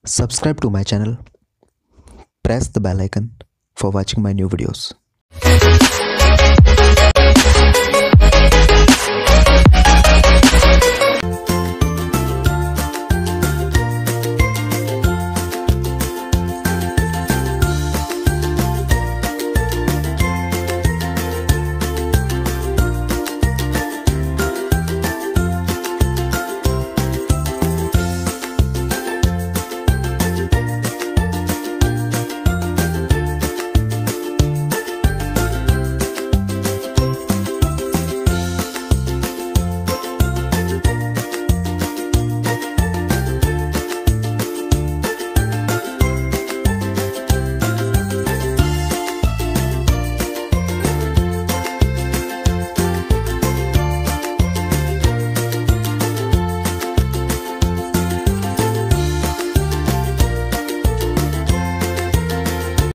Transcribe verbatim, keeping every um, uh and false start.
Subscribe to my channel, press the bell icon for watching my new videos.